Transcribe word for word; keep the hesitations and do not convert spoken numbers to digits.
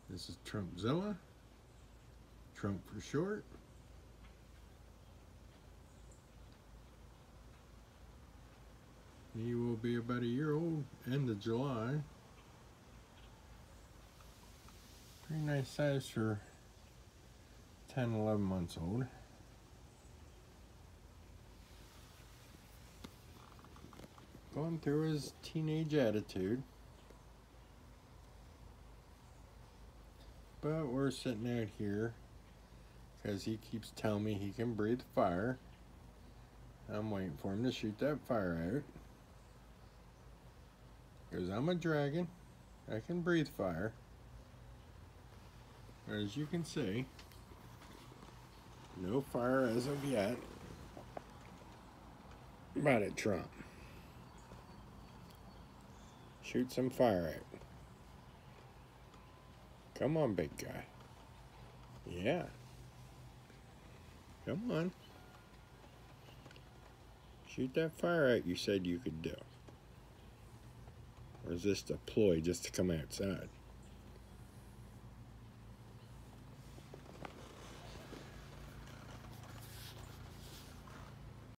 This is Trumpzilla, Trump for short. He will be about a year old, end of July. Pretty nice size for ten, eleven months old. Going through his teenage attitude. But we're sitting out here because he keeps telling me he can breathe fire. I'm waiting for him to shoot that fire out. Because I'm a dragon. I can breathe fire. As you can see, no fire as of yet. About it, Trump. Shoot some fire out. Come on, big guy. Yeah. Come on. Shoot that fire out you said you could do. Or is this a ploy just to come outside?